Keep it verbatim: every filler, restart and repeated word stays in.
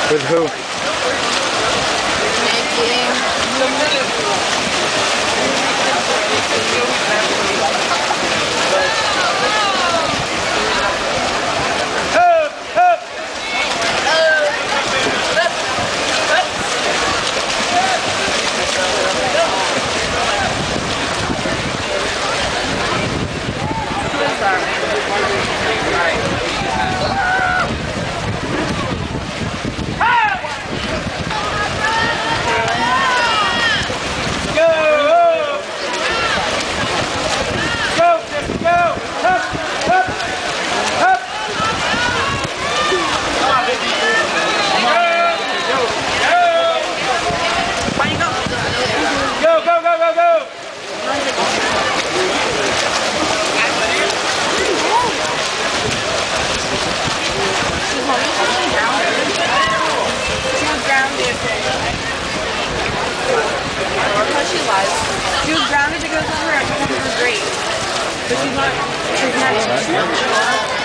With who? She was. She was grounded because of her. Her was great. But she's not. She's not.